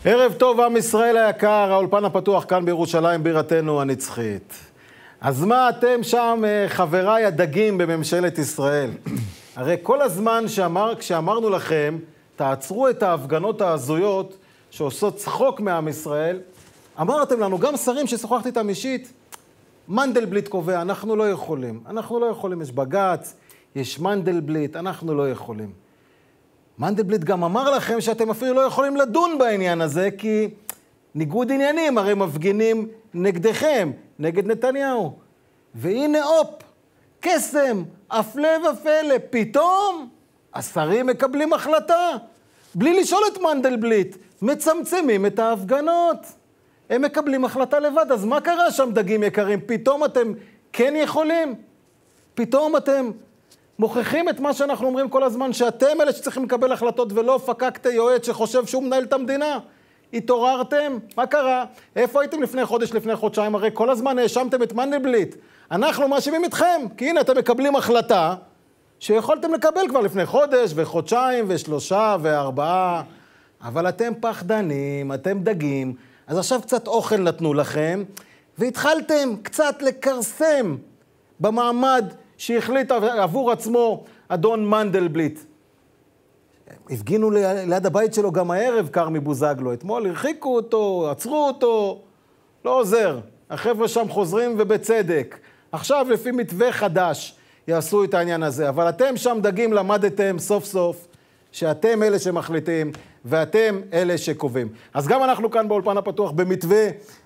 ערב טוב, עם ישראל היקר, האולפן הפתוח כאן בירושלים, בירתנו הנצחית. אז מה אתם שם, חבריי הדגים בממשלת ישראל? הרי כל הזמן כשאמרנו לכם, תעצרו את ההפגנות ההזויות שעושות צחוק מעם ישראל, אמרתם לנו, גם שרים ששוחחתי איתם אישית, מנדלבליט קובע, אנחנו לא יכולים, יש בג"ץ, יש מנדלבליט, אנחנו לא יכולים. מנדלבליט גם אמר לכם שאתם אפילו לא יכולים לדון בעניין הזה, כי ניגוד עניינים הרי מפגינים נגדכם, נגד נתניהו. והנה אופ, קסם, הפלא ופלא, פתאום השרים מקבלים החלטה, בלי לשאול את מנדלבליט, מצמצמים את ההפגנות. הם מקבלים החלטה לבד, אז מה קרה שם דגים יקרים? פתאום אתם כן יכולים? פתאום אתם מוכיחים את מה שאנחנו אומרים כל הזמן, שאתם אלה שצריכים לקבל החלטות ולא פקקת יועץ שחושב שהוא מנהל את המדינה. התעוררתם? מה קרה? איפה הייתם לפני חודש, לפני חודשיים? הרי כל הזמן האשמתם את מנדלבליט. אנחנו מאשימים אתכם, כי הנה אתם מקבלים החלטה שיכולתם לקבל כבר לפני חודש וחודשיים ושלושה וארבעה. אבל אתם פחדנים, אתם דגים, אז עכשיו קצת אוכל נתנו לכם, והתחלתם קצת לקרסם במעמד שהחליט עבור עצמו אדון מנדלבליט. הפגינו ליד הבית שלו גם הערב קרמי בוזגלו. אתמול הרחיקו אותו, עצרו אותו, לא עוזר. החבר'ה שם חוזרים ובצדק. עכשיו לפי מתווה חדש יעשו את העניין הזה. אבל אתם שם דגים למדתם סוף סוף שאתם אלה שמחליטים ואתם אלה שקובעים. אז גם אנחנו כאן באולפן הפתוח במתווה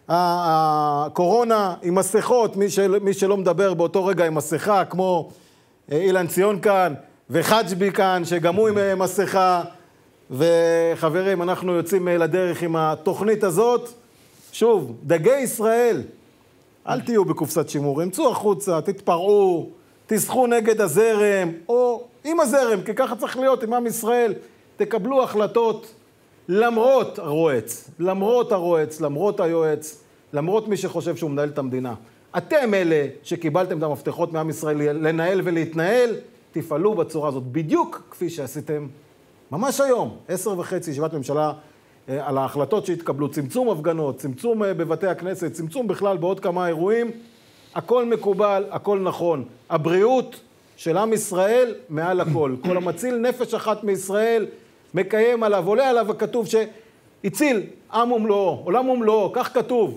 הקורונה עם מסכות, מי שלא מדבר באותו רגע עם מסכה, כמו אילן ציון כאן וחג'בי כאן, שגם הוא עם מסכה. וחברים, אנחנו יוצאים לדרך עם התוכנית הזאת. שוב, דגי ישראל, אל תהיו בקופסת שימורים, צאו החוצה, תתפרעו, תשחו נגד הזרם, או עם הזרם, כי ככה צריך להיות עם עם ישראל. תקבלו החלטות למרות הרועץ, למרות היועץ, למרות מי שחושב שהוא מנהל את המדינה. אתם אלה שקיבלתם את המפתחות מעם ישראל לנהל ולהתנהל, תפעלו בצורה הזאת, בדיוק כפי שעשיתם ממש היום, 10:30, ישיבת ממשלה על ההחלטות שהתקבלו, צמצום הפגנות, צמצום בבתי הכנסת, צמצום בכלל בעוד כמה אירועים, הכל מקובל, הכל נכון. הבריאות של עם ישראל מעל הכל. כל המציל נפש אחת מישראל מקיים עליו, עולה עליו הכתוב שהציל עם ומלואו, עולם ומלואו, כך כתוב.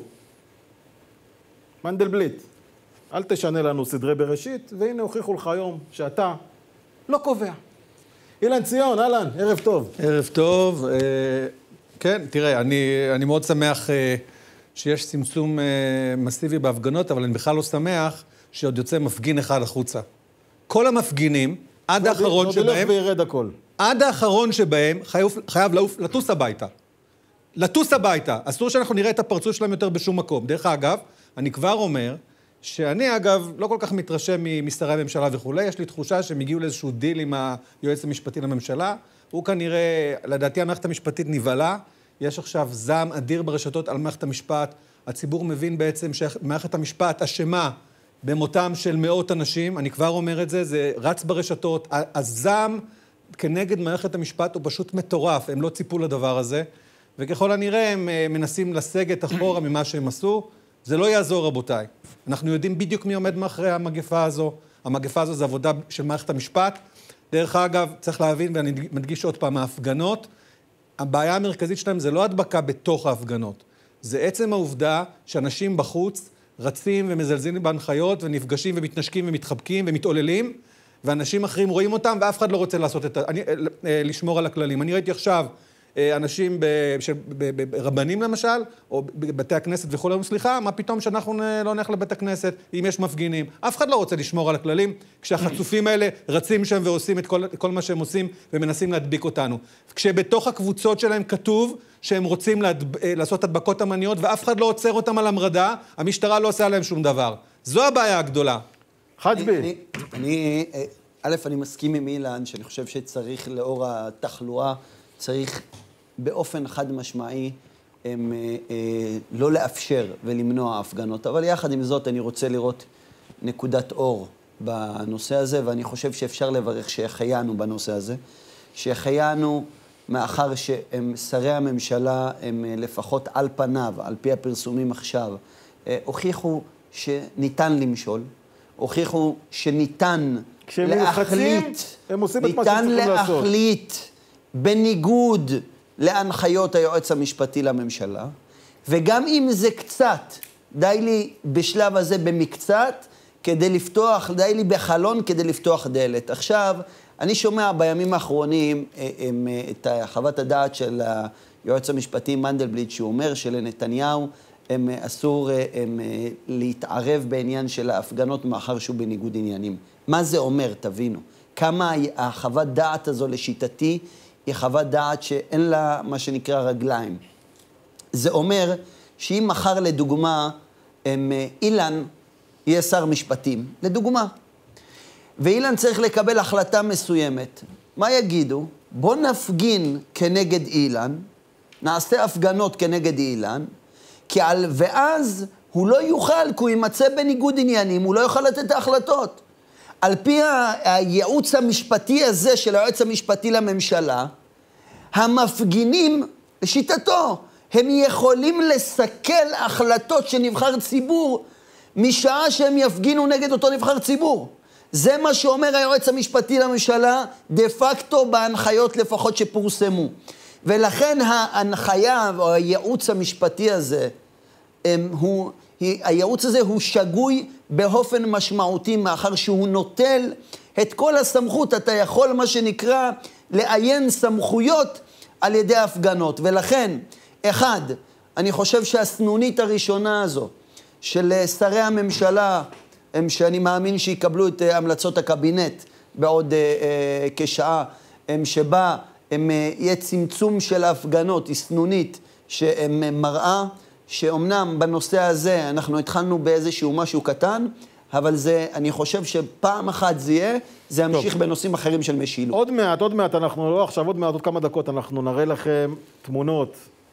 מנדלבליט, אל תשנה לנו סדרי בראשית, והנה הוכיחו לך היום שאתה לא קובע. אילן ציון, אהלן, ערב טוב. ערב טוב. כן, תראה, אני מאוד שמח שיש צמצום מסיבי בהפגנות, אבל אני בכלל לא שמח שעוד יוצא מפגין אחד החוצה. כל המפגינים, עד האחרון שבהם, עד האחרון שבהם חייב לטוס הביתה. לטוס הביתה. אסור שאנחנו נראה את הפרצוף שלהם יותר בשום מקום. דרך אגב, אני כבר אומר שאני אגב לא כל כך מתרשם משרי הממשלה וכו'. יש לי תחושה שהם הגיעו לאיזשהו דיל עם היועץ המשפטי לממשלה. הוא כנראה, לדעתי המערכת המשפטית נבהלה. יש עכשיו זעם אדיר ברשתות על מערכת המשפט. הציבור מבין בעצם שמערכת המשפט אשמה במותם של מאות אנשים. אני כבר אומר את זה, זה רץ ברשתות. הזעם כנגד מערכת המשפט הוא פשוט מטורף. הם לא ציפו לדבר הזה. וככל הנראה הם מנסים לסגת אחורה ממה שהם עשו. זה לא יעזור, רבותיי. אנחנו יודעים בדיוק מי עומד מאחורי המגפה הזו. המגפה הזו זה עבודה של מערכת המשפט. דרך אגב, צריך להבין, ואני מדגיש עוד פעם, ההפגנות, הבעיה המרכזית שלהם זה לא הדבקה בתוך ההפגנות. זה עצם העובדה שאנשים בחוץ רצים ומזלזלים בהנחיות ונפגשים ומתנשקים ומתחבקים ומתעוללים, ואנשים אחרים רואים אותם ואף אחד לא רוצה לשמור על הכללים. אני ראיתי עכשיו אנשים רבנים למשל, או בבתי הכנסת וכו', סליחה, מה פתאום שאנחנו לא נלך לבית הכנסת אם יש מפגינים? אף אחד לא רוצה לשמור על הכללים, כשהחצופים האלה רצים שם ועושים את כל מה שהם עושים ומנסים להדביק אותנו. כשבתוך הקבוצות שלהם כתוב שהם רוצים לעשות הדבקות אמניות, ואף אחד לא עוצר אותם על המרדה, המשטרה לא עושה עליהם שום דבר. זו הבעיה הגדולה. חג'בי. אני מסכים עם אילן, שאני חושב שצריך לאור התחלואה, צריך באופן חד משמעי לא לאפשר ולמנוע הפגנות, אבל יחד עם זאת אני רוצה לראות נקודת אור בנושא הזה, ואני חושב שאפשר לברך שהחיינו בנושא הזה, שהחיינו מאחר שהם שרי הממשלה, הם לפחות על פניו, על פי הפרסומים עכשיו, הוכיחו שניתן למשול, הוכיחו שניתן להחליט, הם עושים את מה שצריכים לעשות. ניתן להחליט בניגוד להנחיות היועץ המשפטי לממשלה, וגם אם זה קצת, די לי בשלב הזה במקצת, כדי לפתוח, די לי בחלון כדי לפתוח דלת. עכשיו, אני שומע בימים האחרונים את חוות הדעת של היועץ המשפטי מנדלבליט, שהוא אומר שלנתניהו אסור להתערב בעניין של ההפגנות מאחר שהוא בניגוד עניינים. מה זה אומר? תבינו. כמה החוות דעת הזו לשיטתי היא חוות דעת שאין לה מה שנקרא רגליים. זה אומר שאם מחר לדוגמה אילן יהיה שר משפטים, לדוגמה, ואילן צריך לקבל החלטה מסוימת, מה יגידו? בוא נפגין כנגד אילן, נעשה הפגנות כנגד אילן, ואז הוא לא יוכל, כי הוא יימצא בניגוד עניינים, הוא לא יוכל לתת את ההחלטות. על פי הייעוץ המשפטי הזה של היועץ המשפטי לממשלה, המפגינים, לשיטתו, הם יכולים לסכל החלטות של נבחר ציבור, משעה שהם יפגינו נגד אותו נבחר ציבור. זה מה שאומר היועץ המשפטי לממשלה, דה פקטו בהנחיות לפחות שפורסמו. ולכן ההנחיה או הייעוץ המשפטי הזה, הייעוץ הזה הוא שגוי באופן משמעותי, מאחר שהוא נוטל את כל הסמכות, אתה יכול מה שנקרא לעיין סמכויות על ידי הפגנות. ולכן, אחד, אני חושב שהסנונית הראשונה הזו של שרי הממשלה, שאני מאמין שיקבלו את המלצות הקבינט בעוד כשעה, שבה יהיה צמצום של ההפגנות, היא סנונית שמראה שאומנם בנושא הזה אנחנו התחלנו באיזשהו משהו קטן, אבל זה, אני חושב שפעם אחת זה יהיה, זה ימשיך בנושאים אחרים של משילות. עוד מעט, אנחנו לא עכשיו, עוד כמה דקות, אנחנו נראה לכם תמונות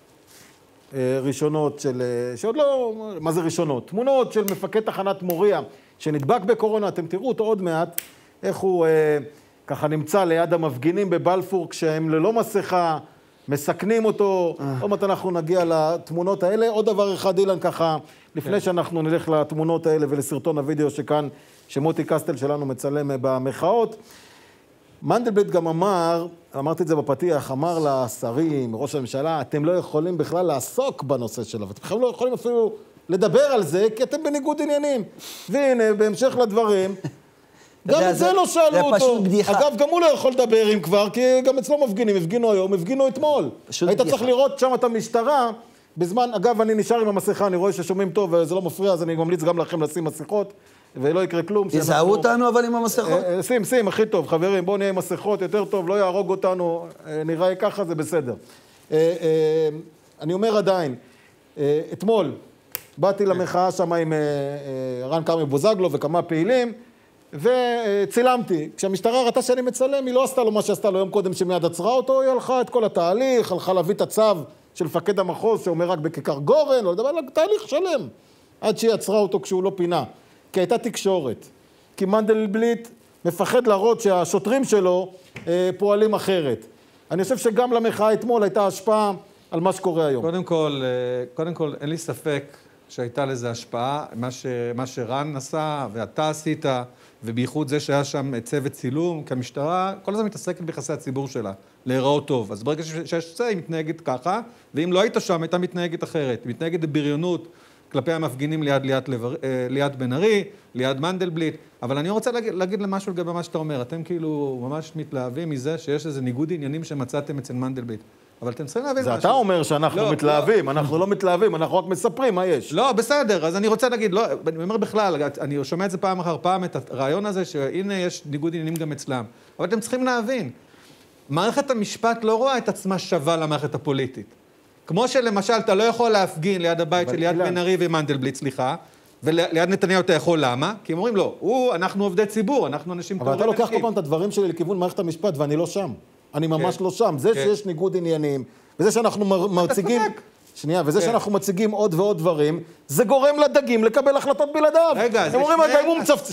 ראשונות שעוד לא, מה זה ראשונות? תמונות של מפקד תחנת מוריה, שנדבק בקורונה, אתם תראו אותו עוד מעט, איך הוא ככה נמצא ליד המפגינים בבלפור, כשהם ללא מסכה, מסכנים אותו. עוד מעט אנחנו נגיע לתמונות האלה. עוד דבר אחד, אילן, ככה, לפני שאנחנו נלך לתמונות האלה ולסרטון הוידאו שכאן, שמוטי קסטל שלנו מצלם במחאות, מנדלבליט גם אמרתי את זה בפתיח, אמר לשרים, ראש הממשלה, אתם לא יכולים בכלל לעסוק בנושא שלו, אתם לא יכולים אפילו לדבר על זה, כי אתם בניגוד עניינים. והנה, בהמשך לדברים, גם את זה לא שאלו אותו. אגב, גם הוא לא יכול לדבר עם כבר, כי גם אצלו מפגינים, הפגינו היום, הפגינו אתמול. היית צריך לראות שם את המשטרה, בזמן, אגב, אני נשאר עם המסכה, אני רואה ששומעים טוב, וזה לא מפריע, אז אני ממליץ גם לכם לשים מסכות, ולא יקרה כלום. יזהו אותנו אבל עם המסכות? שים, הכי טוב, חברים, בואו נהיה עם מסכות, יותר טוב, לא יהרוג אותנו, נראה ככה, זה בסדר. אני אומר עדיין, אתמול באתי למחאה שם עם רן כרמי בוזגלו וכמה פעילים, וצילמתי. כשהמשטרה ראתה שאני מצלם, היא לא עשתה לו מה שעשתה לו יום קודם שמיד עצרה אותו, היא הלכה את כל התהליך, הלכה להביא את הצו של מפקד המחוז, שאומר רק בכיכר גורן, לא יודע, תהליך שלם, עד שהיא עצרה אותו כשהוא לא פינה. כי הייתה תקשורת. כי מנדלבליט מפחד להראות שהשוטרים שלו פועלים אחרת. אני חושב שגם למחאה אתמול הייתה השפעה על מה שקורה היום. קודם כל, אין לי ספק שהייתה לזה השפעה, מה שרן עשה ואתה עשית, ובייחוד זה שהיה שם צוות צילום, כי המשטרה כל הזמן מתעסקת ביחסי הציבור שלה, להיראות טוב. אז ברגע שיש זה, היא מתנהגת ככה, ואם לא היית שם, הייתה מתנהגת אחרת. היא מתנהגת בבריונות כלפי המפגינים ליד בן ארי, ליד מנדלבליט. אבל אני רוצה להגיד למשהו לגבי מה שאתה אומר. אתם כאילו ממש מתלהבים מזה שיש איזה ניגוד עניינים שמצאתם אצל מנדלבליט. אבל אתם צריכים להבין משהו. זה אתה אומר שאנחנו מתלהבים, אנחנו לא מתלהבים, אנחנו רק מספרים מה יש. לא, בסדר, אז אני רוצה להגיד, לא, אני אומר בכלל, אני שומע את זה פעם אחר פעם, את הרעיון הזה שהנה יש ניגוד עניינים גם אצלם. אבל אתם צריכים להבין, מערכת המשפט לא רואה את עצמה שווה למערכת הפוליטית. כמו שלמשל, אתה לא יכול להפגין ליד הבית של ליד בן ארי ומנדלבליט, סליחה, וליד נתניהו אתה יכול, למה? כי הם אומרים, לא, אנחנו עובדי ציבור, אנחנו אנשים אבל אתה לוקח כל פעם את הדברים שלי לכיוון מערכת המשפט, ואני לא שם. אני ממש לא שם. זה שיש ניגוד עניינים, וזה שאנחנו מציגים... שנייה, וזה שאנחנו מציגים עוד ועוד דברים, זה גורם לדגים לקבל החלטות בלעדיו. רגע, הם אומרים, רגע,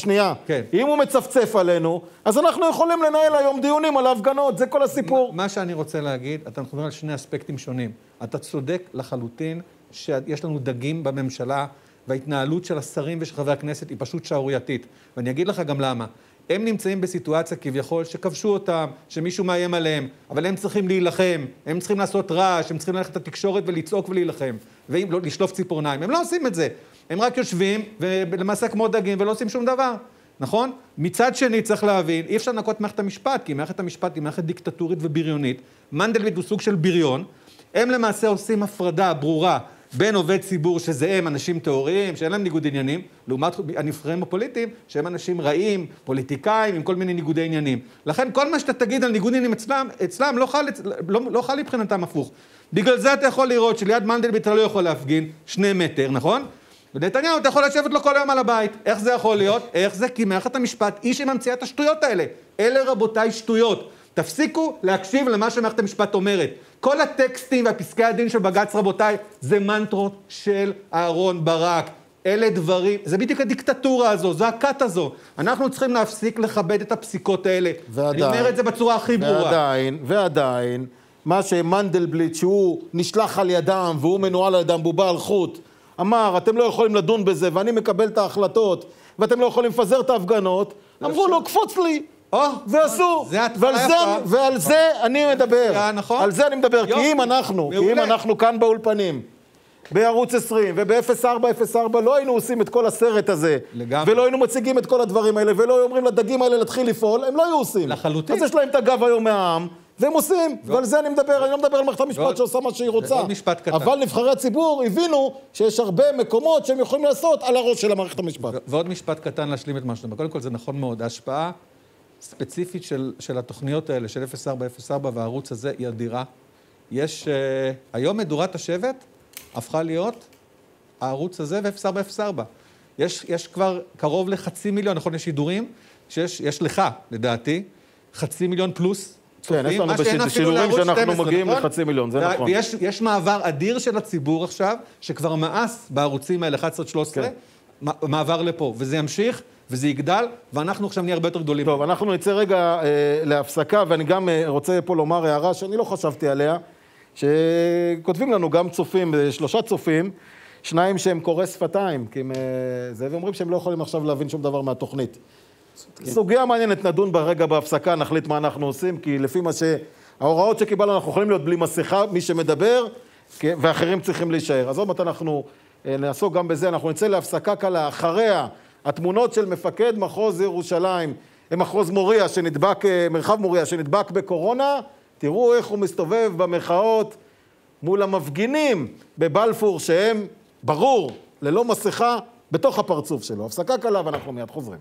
אם הוא מצפצף עלינו, אז אנחנו יכולים לנהל היום דיונים על ההפגנות, זה כל הסיפור. מה שאני רוצה להגיד, אתה מדבר על שני אספקטים שונים. אתה צודק לחלוטין שיש לנו דגים בממשלה, וההתנהלות של השרים ושל חברי הכנסת היא פשוט שערורייתית. ואני אגיד לך גם למה. הם נמצאים בסיטואציה כביכול שכבשו אותם, שמישהו מאיים עליהם, אבל הם צריכים להילחם, הם צריכים לעשות רעש, הם צריכים ללכת לתקשורת ולצעוק ולהילחם, ואם לא, לשלוף ציפורניים. הם לא עושים את זה. הם רק יושבים, ולמעשה כמו דגים, ולא עושים שום דבר. נכון? מצד שני צריך להבין, אי אפשר לנקות מערכת המשפט, כי מערכת המשפט היא מערכת דיקטטורית ובריונית. מנדלבליט הוא סוג של בריון. הם למעשה עושים הפרדה ברורה בין עובד ציבור שזה הם אנשים תיאוריים, שאין להם ניגוד עניינים, לעומת הנבחרים הפוליטיים, שהם אנשים רעים, פוליטיקאים, עם כל מיני ניגודי עניינים. לכן כל מה שאתה תגיד על ניגוד עניינים אצלם לא חל מבחינתם הפוך. בגלל זה אתה יכול לראות שליד מנדלבליט אתה לא יכול להפגין 2 מטר, נכון? ונתניהו אתה יכול לשבת לו כל היום על הבית. איך זה יכול להיות? איך זה? כי מערכת המשפט היא שממציאה את השטויות האלה. אלה רבותיי שטויות. תפסיקו להקשיב למה שמערכת המשפט אומרת. כל הטקסטים והפסקי הדין של בג"ץ רבותיי, זה מנטרות של אהרון ברק. אלה דברים, זה בדיוק הדיקטטורה הזו, זו הכת הזו. אנחנו צריכים להפסיק לכבד את הפסיקות האלה. אני אומר את זה בצורה הכי ברורה. ועדיין, מה שמנדלבליט, שהוא נשלח על ידם, והוא מנוהל על ידם, והוא בעל חוט, אמר, אתם לא יכולים לדון בזה, ואני מקבל את ההחלטות, ואתם לא יכולים לפזר את ההפגנות, אמרו לו, קפוץ לי. ועשו, ועל זה אני מדבר, על זה אני מדבר, כי אם אנחנו כאן באולפנים, בערוץ 20 וב-0404 לא היינו עושים את כל הסרט הזה, ולא היינו מציגים את כל הדברים האלה, ולא היו אומרים לדגים האלה להתחיל לפעול, הם לא היו עושים. לחלוטין. אז יש להם את הגב היום מהעם, והם עושים, ועל זה אני מדבר, אני לא מדבר על מערכת המשפט שעושה מה שהיא רוצה. אבל נבחרי הציבור הבינו שיש הרבה מקומות שהם יכולים לעשות על הראש של המערכת המשפט. ועוד משפט קטן להשלים את מה שאתה אומר. קודם כל זה נכון מאוד, ההשפעה ספציפית של התוכניות האלה, של 0404 והערוץ הזה היא אדירה. יש, היום מדורת השבט הפכה להיות הערוץ הזה ו-0404. יש כבר קרוב ל500,000, נכון, יש שידורים, יש לך, לדעתי, 500,000 פלוס. כן, יש לנו בשידורים שאנחנו מגיעים ל500,000, זה נכון. ויש מעבר אדיר של הציבור עכשיו, שכבר מאס בערוצים האלה, 11-13, מעבר לפה, וזה ימשיך, וזה יגדל, ואנחנו עכשיו נהיה הרבה יותר גדולים. טוב, אנחנו נצא רגע להפסקה, ואני גם רוצה פה לומר הערה שאני לא חשבתי עליה, שכותבים לנו גם צופים, 3 צופים, 2 שהם קורא שפתיים, ואומרים שהם לא יכולים עכשיו להבין שום דבר מהתוכנית. סוגיה מעניינת, נדון ברגע בהפסקה, נחליט מה אנחנו עושים, כי לפי מה שההוראות שקיבלנו, אנחנו יכולים להיות בלי מסכה, מי שמדבר, ואחרים צריכים להישאר. אז עוד מעט אנחנו נעסוק גם בזה, אנחנו נצא להפסקה קלה, אחריה, התמונות של מפקד מחוז ירושלים, מחוז מוריה שנדבק, מרחב מוריה שנדבק בקורונה, תראו איך הוא מסתובב במחאות מול המפגינים בבלפור, שהם, ברור, ללא מסכה, בתוך הפרצוף שלו. הפסקה קלה ואנחנו מיד חוזרים.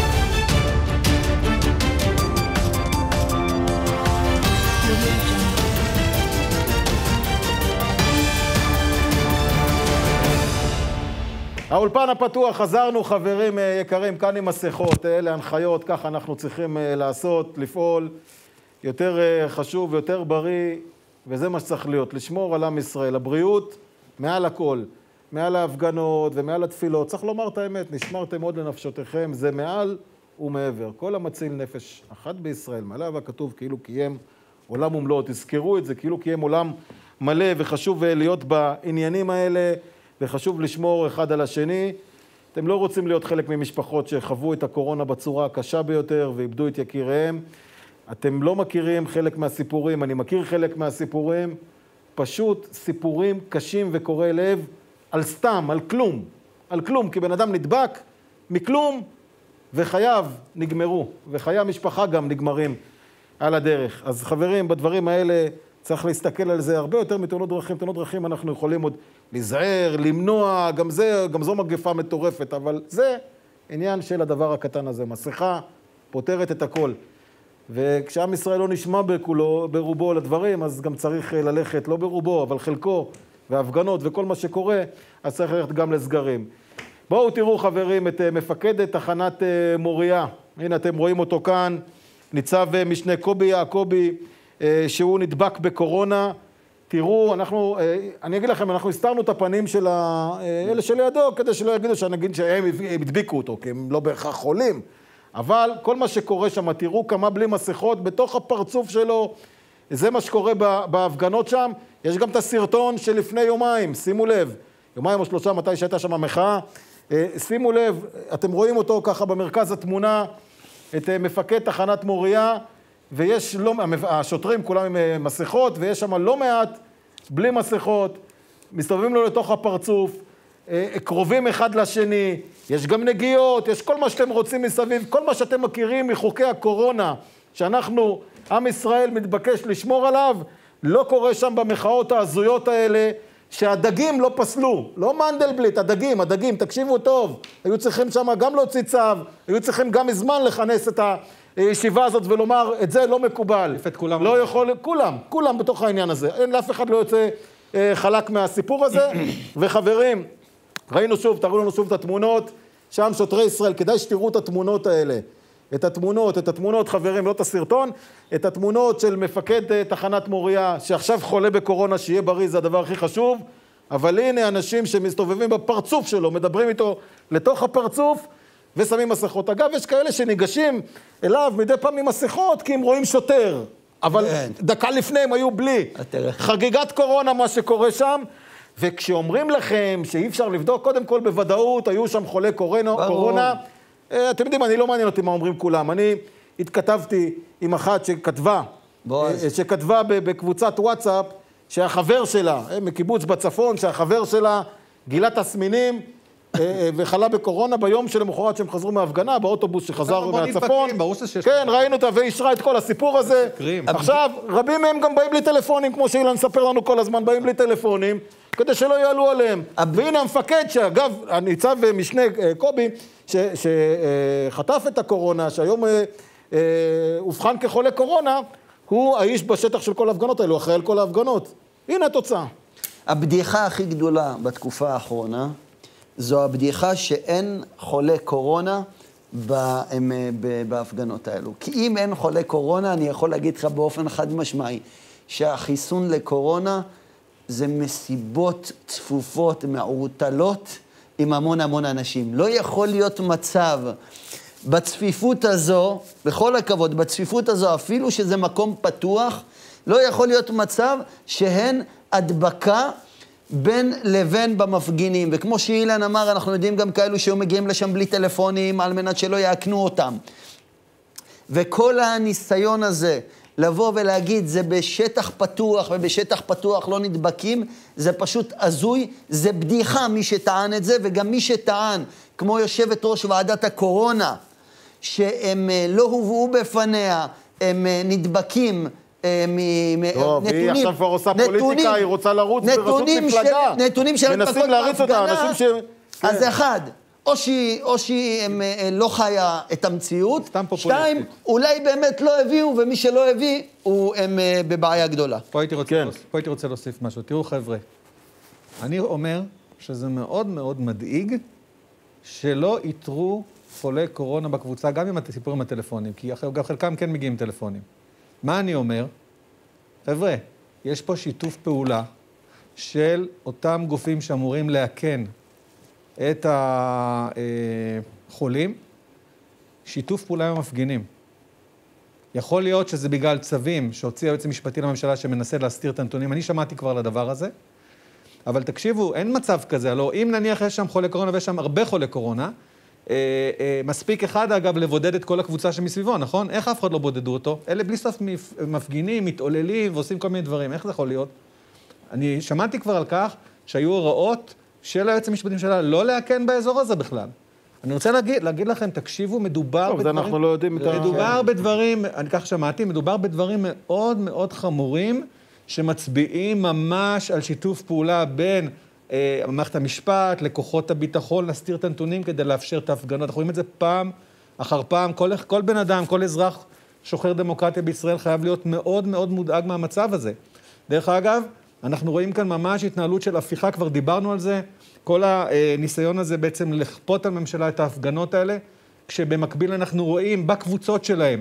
האולפן הפתוח, חזרנו חברים יקרים, כאן עם מסכות, אלה הנחיות, ככה אנחנו צריכים לעשות, לפעול, יותר חשוב ויותר בריא, וזה מה שצריך להיות, לשמור על עם ישראל, הבריאות מעל הכל, מעל ההפגנות ומעל התפילות, צריך לומר את האמת, נשמרתם מאוד לנפשותיכם, זה מעל ומעבר, כל המציל נפש אחת בישראל, מעליו הכתוב כאילו קיים עולם ומלואו, תזכרו את זה, כאילו קיים עולם מלא, וחשוב להיות בעניינים האלה, וחשוב לשמור אחד על השני. אתם לא רוצים להיות חלק ממשפחות שחוו את הקורונה בצורה הקשה ביותר ואיבדו את יקיריהם. אתם לא מכירים חלק מהסיפורים, אני מכיר חלק מהסיפורים, פשוט סיפורים קשים וקורעי לב על סתם, על כלום, כי בן אדם נדבק מכלום וחייו נגמרו, וחיי המשפחה גם נגמרים על הדרך. אז חברים, בדברים האלה צריך להסתכל על זה הרבה יותר מתאונות דרכים. תאונות דרכים אנחנו יכולים עוד לזהר, למנוע, גם זו מגפה מטורפת, אבל זה עניין של הדבר הקטן הזה. מסכה פותרת את הכל. וכשעם ישראל לא נשמע ברובו לדברים, אז גם צריך ללכת, לא ברובו, אבל חלקו, והפגנות וכל מה שקורה, אז צריך ללכת גם לסגרים. בואו תראו חברים את מפקד תחנת מוריה. הנה אתם רואים אותו כאן, ניצב משנה קובי יעקובי, שהוא נדבק בקורונה. תראו, אני אגיד לכם, אנחנו הסתרנו את הפנים של אלה שלידו, כדי שלא יגידו שנגיד שהם הדביקו אותו, כי הם לא בהכרח חולים. אבל כל מה שקורה שם, תראו כמה בלי מסכות בתוך הפרצוף שלו, זה מה שקורה בהפגנות שם. יש גם את הסרטון שלפני יומיים, שימו לב, יומיים או שלושה, מתי שהייתה שם המחאה, שימו לב, אתם רואים אותו ככה במרכז התמונה, את מפקד תחנת מוריה, ויש השוטרים כולם עם מסכות, ויש שם לא מעט בלי מסכות, מסתובבים לו לתוך הפרצוף, קרובים אחד לשני, יש גם נגיעות, יש כל מה שאתם רוצים מסביב, כל מה שאתם מכירים מחוקי הקורונה, שאנחנו, עם ישראל מתבקש לשמור עליו, לא קורה שם במחאות ההזויות האלה, שהדגים לא פסלו, לא מנדלבליט, הדגים, תקשיבו טוב, היו צריכים שם גם להוציא צו, היו צריכים גם מזמן לכנס את הישיבה הזאת ולומר, את זה לא מקובל. לא יכול, כולם בתוך העניין הזה, אין לאף אחד לא יוצא חלק מהסיפור הזה, וחברים, תראו לנו שוב את התמונות, שם שוטרי ישראל, כדאי שתראו את התמונות האלה, את התמונות, חברים, לא את הסרטון, את התמונות של מפקד תחנת מוריה, שעכשיו חולה בקורונה, שיהיה בריא, זה הדבר הכי חשוב, אבל הנה אנשים שמסתובבים בפרצוף שלו, מדברים איתו לתוך הפרצוף, ושמים מסכות. אגב, יש כאלה שניגשים אליו מדי פעם עם מסכות, כי הם רואים שוטר, אבל דקה לפני הם היו בלי. חגיגת קורונה, מה שקורה שם, וכשאומרים לכם שאי אפשר לבדוק, קודם כל בוודאות, היו שם חולי קורונה, אתם יודעים, אני לא מעניין אותי מה אומרים כולם. אני התכתבתי עם אחת שכתבה בקבוצת וואטסאפ, שהחבר שלה, מקיבוץ בצפון, שהחבר שלה גילה תסמינים וחלה בקורונה ביום שלמחרת שהם חזרו מההפגנה, באוטובוס שחזר מהצפון. כן, ראינו אותה ואישרה את כל הסיפור הזה. עכשיו, רבים מהם גם באים בלי טלפונים, כמו שאילן ספר לנו כל הזמן, באים בלי טלפונים, כדי שלא יעלו עליהם. והנה המפקד שאגב, הניצב משנה קובי, שחטף את הקורונה, שהיום הובחן כחולה קורונה, הוא האיש בשטח של כל ההפגנות האלו, אחראי על כל ההפגנות. הנה התוצאה. הבדיחה הכי גדולה בתקופה האחרונה, זו הבדיחה שאין חולה קורונה בהפגנות האלו. כי אם אין חולה קורונה, אני יכול להגיד לך באופן חד משמעי, שהחיסון לקורונה זה מסיבות צפופות, מעורטלות, עם המון אנשים. לא יכול להיות מצב בצפיפות הזו, בכל הכבוד, בצפיפות הזו, אפילו שזה מקום פתוח, לא יכול להיות מצב שהן הדבקה בין לבין במפגינים. וכמו שאילן אמר, אנחנו יודעים גם כאלו שהיו מגיעים לשם בלי טלפונים, על מנת שלא יעקנו אותם. וכל הניסיון הזה, לבוא ולהגיד, זה בשטח פתוח, ובשטח פתוח לא נדבקים, זה פשוט הזוי, זה בדיחה מי שטען את זה, וגם מי שטען, כמו יושבת ראש ועדת הקורונה, שהם לא הובאו בפניה, הם נדבקים טוב, היא עכשיו כבר עושה פוליטיקה, היא רוצה לרוץ ברשות מפלגה. נתונים של מנסים להריץ אותה, אנשים ש... אז אחד, או שהיא לא חיה את המציאות, שתיים, אולי באמת לא הביאו, ומי שלא הביא, הם בבעיה גדולה. פה הייתי רוצה להוסיף משהו. תראו חבר'ה, אני אומר שזה מאוד מאוד מדאיג שלא יתרו חולי קורונה בקבוצה, גם עם הסיפורים הטלפונים, כי גם חלקם כן מגיעים טלפונים. מה אני אומר? חבר'ה, יש פה שיתוף פעולה של אותם גופים שאמורים להקן את החולים, שיתוף פעולה עם המפגינים. יכול להיות שזה בגלל צווים שהוציא היועץ המשפטי לממשלה שמנסה להסתיר את הנתונים. אני שמעתי כבר לדבר הזה, אבל תקשיבו, אין מצב כזה. הלוא אם נניח יש שם חולי קורונה ויש שם הרבה חולי קורונה, מספיק אחד אגב לבודד את כל הקבוצה שמסביבו, נכון? איך אף אחד לא בודדו אותו? אלה בלי סוף מפגינים, מתעוללים ועושים כל מיני דברים. איך זה יכול להיות? אני שמעתי כבר על כך שהיו הוראות של היועץ המשפטי שלה לא להקן באזור הזה בכלל. אני רוצה להגיד לכם, תקשיבו, מדובר בדברים... אנחנו לא יודעים מדובר בדברים, אני כך שמעתי, מדובר בדברים מאוד מאוד חמורים, שמצביעים ממש על שיתוף פעולה בין מערכת המשפט, לכוחות הביטחון, להסתיר את הנתונים כדי לאפשר את ההפגנות. אנחנו רואים את זה פעם אחר פעם. כל בן אדם, כל אזרח שוחר דמוקרטיה בישראל חייב להיות מאוד מאוד מודאג מהמצב הזה. דרך אגב, אנחנו רואים כאן ממש התנהלות של הפיכה, כבר דיברנו על זה, כל הניסיון הזה בעצם לכפות על ממשלה את ההפגנות האלה, כשבמקביל אנחנו רואים בקבוצות שלהם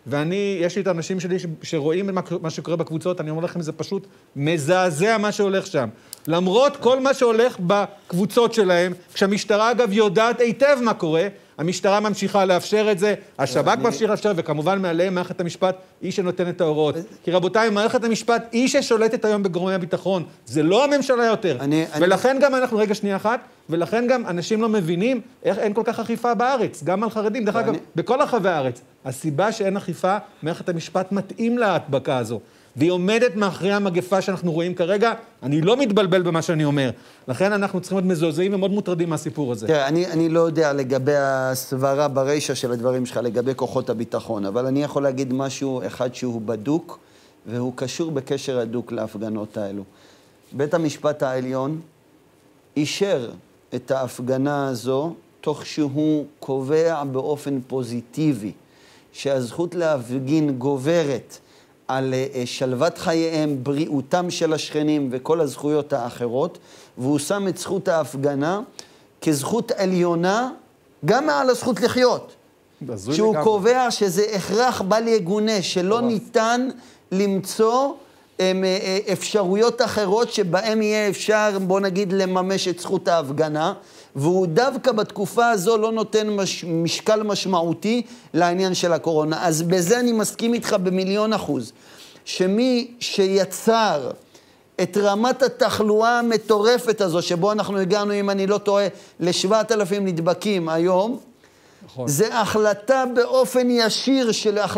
יש לי את האנשים שלי שרואים מה שקורה בקבוצות, אני אומר לכם, זה פשוט מזעזע מה שהולך שם. למרות כל מה שהולך בקבוצות שלהם, כשהמשטרה אגב יודעת היטב מה קורה, המשטרה ממשיכה לאפשר את זה, השב"כ ממשיך לאפשר, וכמובן מעליהם מערכת המשפט היא שנותנת את ההוראות. כי רבותיי, מערכת המשפט היא ששולטת היום בגורמי הביטחון, זה לא הממשלה יותר. ולכן גם אנחנו, רגע שנייה אחת, ולכן גם אנשים לא מבינים איך אין כל כך אכיפה בארץ, גם על חרדים, דרך אגב, בכל רחבי הארץ. הסיבה שאין אכיפה, מערכת המשפט מתאים להדבקה הזו. והיא עומדת מאחורי המגפה שאנחנו רואים כרגע, אני לא מתבלבל במה שאני אומר. לכן אנחנו צריכים להיות מזועזעים ומאוד מוטרדים מהסיפור הזה. תראה, אני לא יודע לגבי הסברה ברשע של הדברים שלך, לגבי כוחות הביטחון, אבל אני יכול להגיד משהו אחד שהוא בדוק, והוא קשור בקשר הדוק להפגנות האלו. בית המשפט העליון אישר את ההפגנה הזו, תוך שהוא קובע באופן פוזיטיבי, שהזכות להפגין גוברת, על שלוות חייהם, בריאותם של השכנים וכל הזכויות האחרות, והוא שם את זכות ההפגנה כזכות עליונה, גם מעל הזכות לחיות. שהוא קובע שזה הכרח בל יגונה, שלא ניתן למצוא אפשרויות אחרות שבהם יהיה אפשר, בוא נגיד, לממש את זכות ההפגנה, והוא דווקא בתקופה הזו לא נותן משקל משמעותי לעניין של הקורונה. אז בזה אני מסכים איתך ב1,000,000%, שמי שיצר את רמת התחלואה המטורפת הזו, שבו אנחנו הגענו, אם אני לא טועה, ל7,000 נדבקים היום, נכון. זה החלטה באופן ישיר,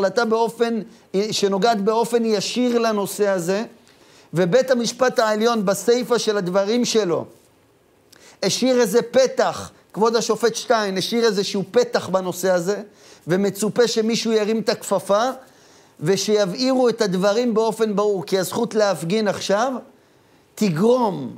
שנוגעת באופן ישיר לנושא הזה, ובית המשפט העליון בסייפה של הדברים שלו, השאיר איזה פתח, כבוד השופט שטיין, השאיר איזשהו פתח בנושא הזה, ומצופה שמישהו ירים את הכפפה, ושיבהירו את הדברים באופן ברור, כי הזכות להפגין עכשיו תגרום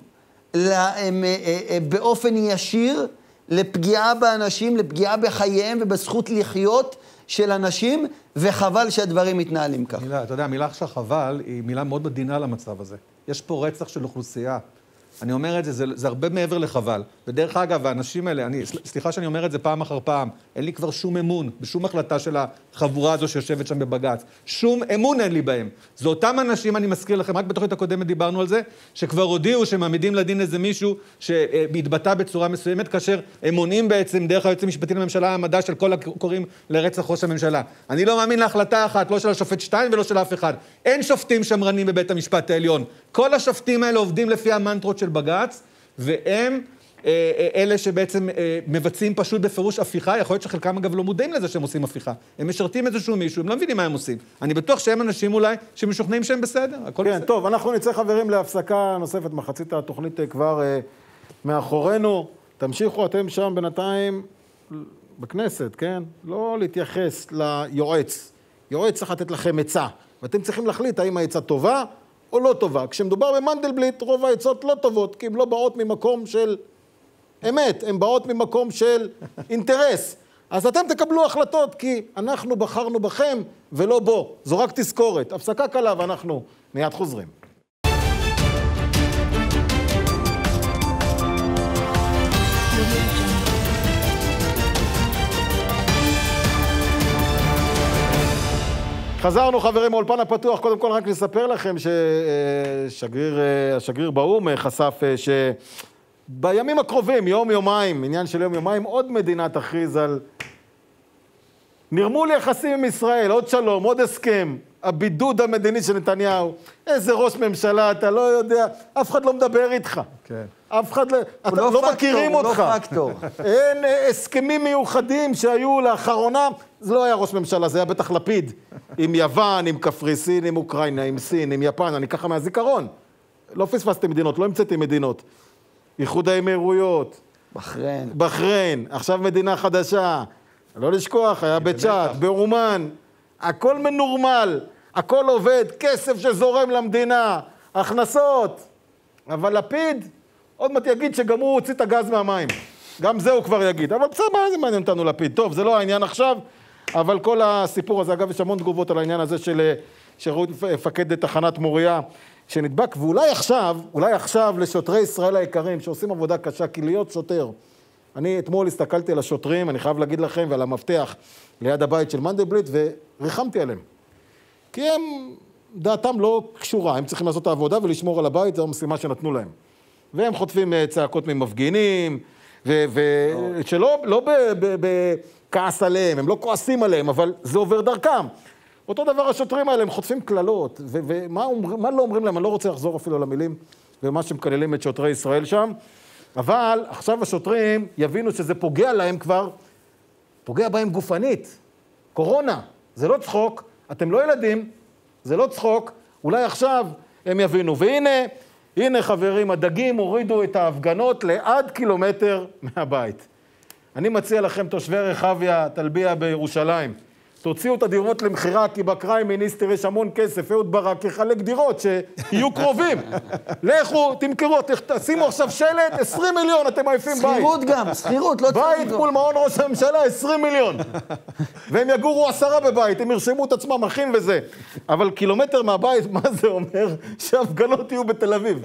באופן ישיר לפגיעה באנשים, לפגיעה בחייהם ובזכות לחיות של אנשים, וחבל שהדברים מתנהלים כך. אתה יודע, המילה עכשיו חבל היא מילה מאוד מדינה למצב הזה. יש פה רצח של אוכלוסייה. אני אומר את זה, זה הרבה מעבר לחבל. ודרך אגב, האנשים האלה, סליחה שאני אומר את זה פעם אחר פעם, אין לי כבר שום אמון בשום החלטה של החבורה הזו שיושבת שם בבג"ץ. שום אמון אין לי בהם. זה אותם אנשים, אני מזכיר לכם, רק בתוכנית הקודמת דיברנו על זה, שכבר הודיעו שמעמידים לדין איזה מישהו שהתבטא בצורה מסוימת, כאשר הם מונעים בעצם דרך היועץ המשפטי לממשלה העמדה של כל הקוראים לרצח ראש הממשלה. אני לא מאמין להחלטה אחת, לא של השופט שטיין ולא של אף אחד. אין שופטים שמרנים בבית המשפט העליון. כל השופטים האלה עובדים לפי המנטרות של בג"ץ, והם אלה שבעצם מבצעים פשוט בפירוש הפיכה. יכול להיות שחלקם אגב לא מודעים לזה שהם עושים הפיכה. הם משרתים איזשהו מישהו, הם לא מבינים מה הם עושים. אני בטוח שהם אנשים אולי שמשוכנעים שהם בסדר. כן, בסדר. טוב, אנחנו נצא חברים להפסקה נוספת, מחצית התוכנית כבר מאחורינו. תמשיכו אתם שם בינתיים בכנסת, כן? לא להתייחס ליועץ. יועץ צריך לתת לכם עצה, ואתם צריכים להחליט האם העצה טובה או לא טובה. כשמדובר במנדלבליט, רוב העצות לא טובות, כי הן לא באות ממקום של אמת, הן באות ממקום של אינטרס. אז אתם תקבלו החלטות, כי אנחנו בחרנו בכם ולא בו. זו רק תזכורת. הפסקה קלה ואנחנו מיד חוזרים. חזרנו חברים מאולפן הפתוח. קודם כל רק לספר לכם שהשגריר באו"ם חשף שבימים הקרובים, יום-יומיים, עניין של יום-יומיים, עוד מדינה תכריז על נרמול יחסים עם ישראל, עוד שלום, עוד הסכם, הבידוד המדיני של נתניהו. איזה ראש ממשלה, אתה לא יודע, אף אחד לא מדבר איתך. כן. אף אחד לא מכירים אותך. הוא לא פקטור. אין הסכמים מיוחדים שהיו לאחרונה, זה לא היה ראש ממשלה, זה היה בטח לפיד. עם יוון, עם קפריסין, עם אוקראינה, עם סין, עם יפן, אני ככה מהזיכרון. לא פספסתי מדינות, לא המצאתי מדינות. איחוד האמירויות. בחריין, עכשיו מדינה חדשה. לא לשכוח, היה בצ'אט, באומן. הכל מנורמל, הכל עובד, כסף שזורם למדינה, הכנסות. אבל לפיד עוד מעט יגיד שגם הוא הוציא את הגז מהמים. גם זה הוא כבר יגיד. אבל בסדר, מה זה מעניין אותנו לפיד? טוב, זה לא העניין עכשיו, אבל כל הסיפור הזה, אגב, יש המון תגובות על העניין הזה שראו מפקד תחנת מוריה שנדבק, ואולי עכשיו לשוטרי ישראל היקרים שעושים עבודה קשה, כי להיות שוטר אני אתמול הסתכלתי על השוטרים, אני חייב להגיד לכם, ועל המפתח ליד הבית של מנדלבליט, וריחמתי עליהם. כי הם, דעתם לא קשורה, הם צריכים לעשות את העבודה ולשמור על הבית, זו המשימה שנתנו להם. והם חוטפים צעקות ממפגינים, שלא בכעס עליהם, הם לא כועסים עליהם, אבל זה עובר דרכם. אותו דבר השוטרים האלה, הם חוטפים כללות, ומה לא אומרים להם, אני לא רוצה לחזור אפילו למילים, ומה שמקללים את שוטרי ישראל שם, אבל עכשיו השוטרים יבינו שזה פוגע להם כבר, פוגע בהם גופנית. קורונה, זה לא צחוק, אתם לא ילדים, זה לא צחוק, אולי עכשיו הם יבינו. והנה חברים, הדגים הורידו את ההפגנות לעד קילומטר מהבית. אני מציע לכם, תושבי רחביה, תלביה בירושלים, תוציאו את הדירות למחירה, כי בקריים מיניסטר יש המון כסף, אהוד ברק יחלק דירות שיהיו קרובים. לכו, תמכרו, תשימו עכשיו שלט, 20 מיליון, אתם עייפים בית. שכירות גם, שכירות, לא צריך. בית מול מעון ראש הממשלה, 20 מיליון. והם יגורו 10 בבית, הם ירשמו את עצמם אחים וזה. אבל קילומטר מהבית, מה זה אומר? שהפגנות יהיו בתל אביב.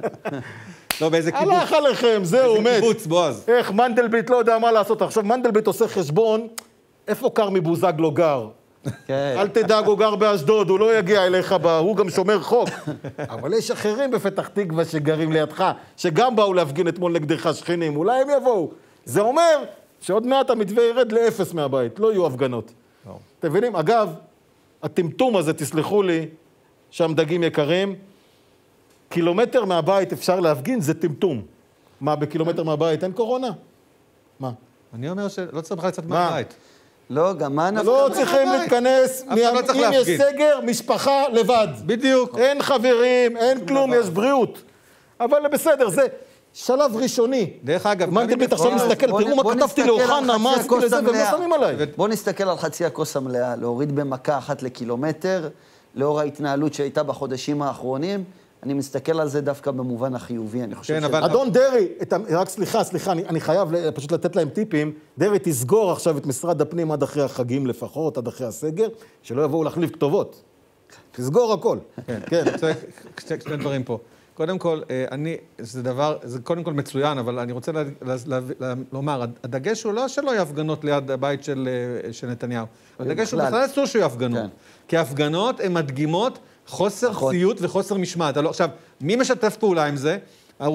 לא, באיזה קיבוץ. הלך עליכם, זהו, מת. קיבוץ, בועז. איך מנדלבליט לא יודע מה לעשות. עכשיו, מנדלבליט עושה חשבון, איפה קרמי בוזגלו גר? אל תדאג, הוא גר באשדוד, הוא לא יגיע אליך, הוא גם שומר חוק. אבל יש אחרים בפתח תקווה שגרים לידך, שגם באו להפגין אתמול נגדך שכנים, אולי הם יבואו. זה אומר שעוד מעט המתווה ירד לאפס מהבית, לא יהיו הפגנות. אתם מבינים? אגב, הטמטום הזה, תסלחו לי, שם דגים יקרים, קילומטר מהבית אפשר להפגין, זה טמטום. מה, בקילומטר מהבית אין קורונה? מה? אני אומר שלא צריך בכלל לצאת מהבית. לא, גם מה נפקא? לא צריכים להתכנס, אם יש סגר, משפחה לבד. בדיוק. אין חברים, אין כלום, יש בריאות. אבל בסדר, זה שלב ראשוני. דרך אגב, מנדלבליט עכשיו מסתכל, תראו מה כתבתי לאוחנה, מה עשיתי לזה, והם לא שמים עליי. בוא נסתכל על חצי הכוס המלאה, להוריד במכה אחת לקילומטר, לאור ההתנהלות שהייתה בחודשים האחרונים, אני מסתכל על זה דווקא במובן החיובי, אני חושב אדון דרי, רק סליחה, אני חייב פשוט לתת להם טיפים, דרי תסגור עכשיו את משרד הפנים עד אחרי החגים לפחות, עד אחרי הסגר, שלא יבואו להחליף כתובות. תסגור הכל. כן, שני דברים פה. קודם כל, זה קודם כל מצוין, אבל אני רוצה לומר, הדגש הוא לא שלא יהיו הפגנות ליד הבית של נתניהו. הדגש הוא בכלל אסור שיהיו הפגנות. כי ההפגנות הן מדגימות חוסר ציות וחוסר משמעת. עכשיו, מי משתף פעולה עם זה?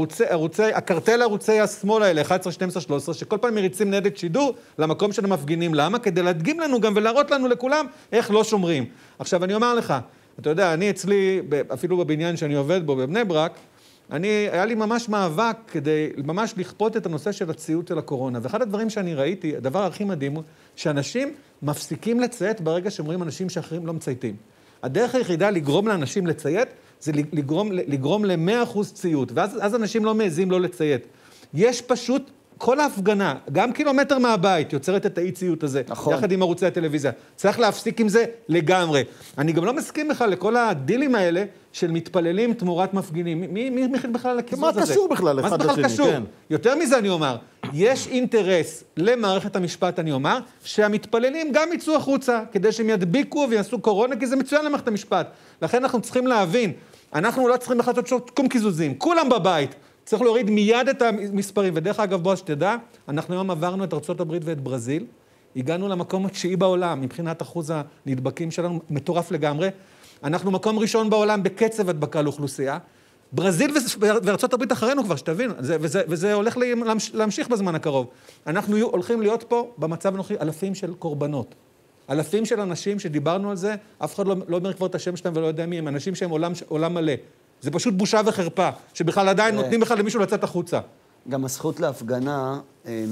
הקרטל ערוצי השמאל האלה, 11, 12, 13, שכל פעם מריצים ניידת שידור למקום של המפגינים. למה? כדי להדגים לנו גם ולהראות לנו לכולם איך לא שומרים. עכשיו, אני אומר לך, אתה יודע, אני אצלי, אפילו בבניין שאני עובד בו, בבני ברק, היה לי ממש מאבק כדי ממש לכפות את הנושא של הציות של הקורונה. ואחד הדברים שאני ראיתי, הדבר הכי מדהים הוא, שאנשים מפסיקים לציית ברגע שאומרים אנשים שאחרים לא מצייתים. הדרך היחידה לגרום לאנשים לציית, זה לגרום ל100% ציות, ואז אנשים לא מעזים לא לציית. יש פשוט, כל ההפגנה, גם קילומטר מהבית, יוצרת את האי-ציות הזה, יחד עם ערוצי הטלוויזיה. צריך להפסיק עם זה לגמרי. אני גם לא מסכים בכלל לכל הדילים האלה, של מתפללים תמורת מפגינים. מי מכין בכלל לקיזוז הזה? מה קשור בכלל אחד לשני? מה זה בכלל קשור? יותר מזה אני אומר, יש אינטרס למערכת המשפט, אני אומר, שהמתפללים גם יצאו החוצה, כדי שהם ידביקו ויעשו קורונה, כי זה מצוין למערכת המשפט. לכן אנחנו צריכים להבין, אנחנו לא צריכים בכלל לעשות שום קיזוזים, כולם בבית, צריך להוריד מיד את המספרים. ודרך אגב, בוא שתדע, אנחנו היום עברנו את ארצות הברית ואת ברזיל, הגענו למקום התשיעי בעולם, מבחינת אחוז הנדבקים שלנו, מטורף לגמרי. אנחנו מקום ראשון בעולם בקצב הדבקה לאוכלוסייה. ברזיל וארצות הברית אחרינו כבר, שתבין, וזה הולך להמשיך בזמן הקרוב. אנחנו הולכים להיות פה במצב הנוכחי אלפים של קורבנות. אלפים של אנשים שדיברנו על זה, אף אחד לא אומר כבר את השם שלהם ולא יודע מי הם, אנשים שהם עולם מלא. זה פשוט בושה וחרפה, שבכלל עדיין נותנים בכלל למישהו לצאת החוצה. גם הזכות להפגנה,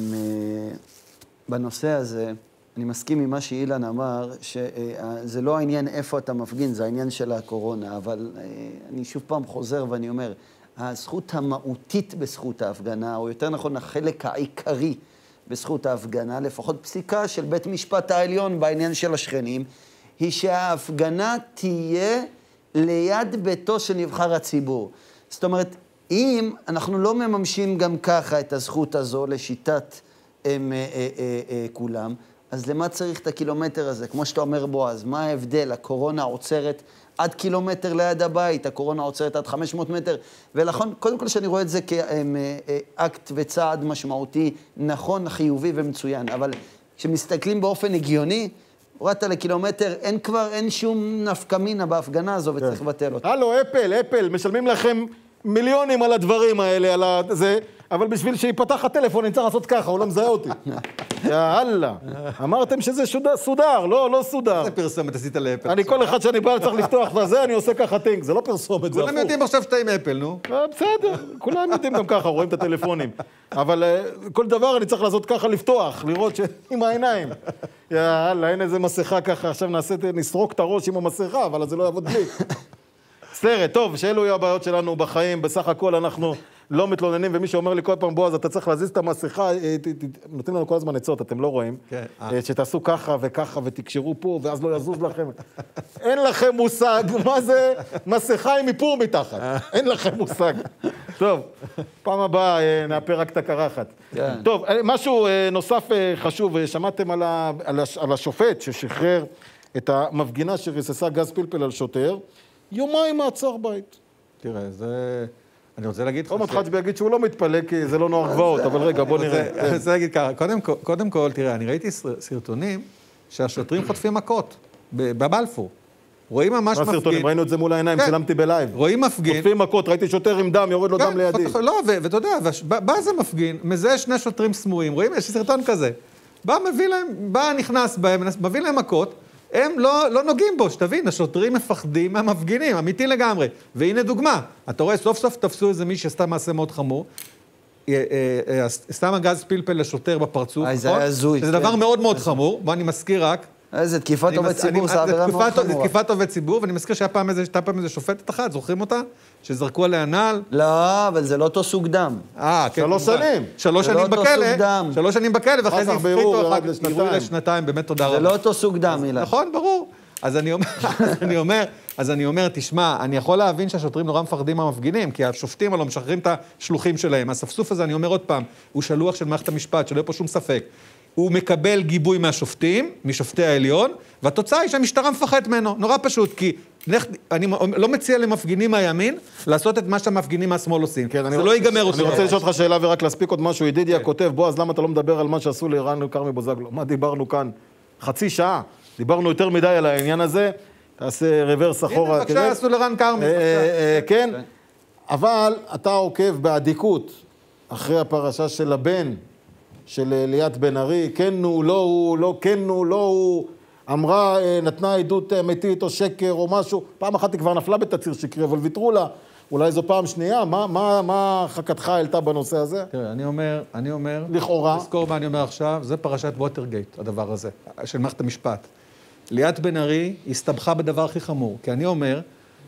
בנושא הזה, אני מסכים עם מה שאילן אמר, שזה לא העניין איפה אתה מפגין, זה העניין של הקורונה, אבל אני שוב פעם חוזר ואני אומר, הזכות המהותית בזכות ההפגנה, או יותר נכון, החלק העיקרי בזכות ההפגנה, לפחות פסיקה של בית משפט העליון בעניין של השכנים, היא שההפגנה תהיה ליד ביתו של נבחר הציבור. זאת אומרת, אם אנחנו לא מממשים גם ככה את הזכות הזו לשיטת כולם, אז למה צריך את הקילומטר הזה? כמו שאתה אומר בועז, מה ההבדל? הקורונה עוצרת עד קילומטר ליד הבית, הקורונה עוצרת עד 500 מטר, ולכן, קודם כל שאני רואה את זה כאקט וצעד משמעותי, נכון, חיובי ומצוין, אבל כשמסתכלים באופן הגיוני, הורדת לקילומטר, אין שום נפקמינה בהפגנה הזו וצריך לבטל אותה. הלו, אפל, משלמים לכם מיליונים על הדברים האלה, על זה, אבל בשביל שיפתח הטלפון, אני צריך לעשות ככה, הוא לא מזהה אותי. יאללה, אמרתם שזה סודר, לא סודר. איזה פרסומת עשית לאפל? אני כל אחד שאני בא צריך לפתוח וזה, אני עושה ככה טינק, זה לא פרסומת, זה הפוך. כולם יודעים עכשיו שאתה עם אפל, נו. בסדר, כולם יודעים גם ככה, רואים את הטלפונים. אבל כל דבר אני צריך לעשות ככה, לפתוח, לראות עם העיניים. יאללה, אין איזה מסכה ככה, עכשיו נסרוק את הראש עם המסכה, אבל זה לא יעבוד בלי. סרט, טוב, שאלו יהיו הבעיות שלנו בחיים, בסך הכל אנחנו לא מתלוננים, ומי שאומר לי כל פעם, בועז, אתה צריך להזיז את המסכה, נותנים לנו כל הזמן עצות, אתם לא רואים, שתעשו ככה וככה ותקשרו פה, ואז לא יזוז לכם. אין לכם מושג, מה זה מסכה עם איפור מתחת, אין לכם מושג. טוב, פעם הבאה נאפר רק את הקרחת. טוב, משהו נוסף חשוב, שמעתם על השופט ששחרר את המפגינה שריססה גז פלפל על שוטר, יומיים מעצר בית. תראה, זה... אני רוצה להגיד לך... עומד חג'בי יגיד שהוא לא מתפלא כי זה לא נוער גבעות, אבל רגע, בוא נראה. אני רוצה להגיד ככה, קודם כל, תראה, אני ראיתי סרטונים שהשוטרים חוטפים מכות בבלפור. רואים ממש מפגין... הסרטונים, ראינו את זה מול העיניים, צילמתי בלייב. רואים מפגין... חוטפים מכות, ראיתי שוטר עם דם, יורד לו דם לידי. לא, ואתה יודע, בא זה מפגין, מזה שני שוטרים סמויים, רואים? יש סרטון כזה. בא נכנס בהם, מביא להם מכות, הם לא נוגעים בו, שתבין, השוטרים מפחדים מהמפגינים, אמיתי לגמרי. והנה דוגמה, אתה רואה, סוף סוף תפסו איזה מי שעשתה מעשה מאוד חמור, סתם הגז פלפל לשוטר בפרצוף, זה היה הזוי. זה דבר מאוד מאוד חמור, בוא אני מזכיר רק. איזה תקיפת עובד ציבור, זה עבירה מאוד חמורה. תקיפת עובד ציבור, ואני מזכיר שהייתה פעם איזה שופטת אחת, זוכרים אותה? שזרקו עליה נעל. לא, אבל זה לא אותו סוג דם. כן. 3 שנים. 3 שנים בכלא. 3 שנים בכלא, ואחרי זה הפחיתו יראו לשנתיים, באמת תודה רבה. זה לא אותו סוג דם, מילה. נכון, ברור. אז אני אומר, תשמע, אני יכול להבין שהשוטרים נורא מפחדים מהמפגינים, כי השופטים הלא משחררים את השלוחים שלהם. הספסוף הזה, אני אומר עוד פעם, הוא שלוח של מערכת המשפט, שלא יהיה פה שום ספק. הוא מקבל גיבוי מהשופטים, משופטי העליון, והתוצאה היא שהמשטרה מפחד ממנו. נורא פשוט, כי אני לא מציע למפגינים מהימין לעשות את מה שהמפגינים מהשמאל עושים. זה לא ייגמר אותו. אני רוצה לשאול אותך שאלה ורק להספיק עוד משהו. ידידיה כותב, בועז, למה אתה לא מדבר על מה שעשו לרן כרמי בוזגלו? מה דיברנו כאן? חצי שעה. דיברנו יותר מדי על העניין הזה. תעשה רוורס אחורה. הנה, בבקשה, עשו לרן כרמי. כן, אבל אתה עוקב בעדיקות אחרי הפרשה של הבן של ליאת בן ארי, כן הוא, לא הוא, לא כן הוא, לא הוא, אמרה, נתנה עדות אמיתית או שקר או משהו, פעם אחת היא כבר נפלה בתצהיר שקרי, אבל ויתרו לה, אולי זו פעם שנייה, מה חכתך העלתה בנושא הזה? תראה, אני אומר, לכאורה, תזכור מה אני אומר עכשיו, זה פרשת ווטרגייט, הדבר הזה, של מערכת המשפט. ליאת בן ארי הסתבכה בדבר הכי חמור, כי אני אומר,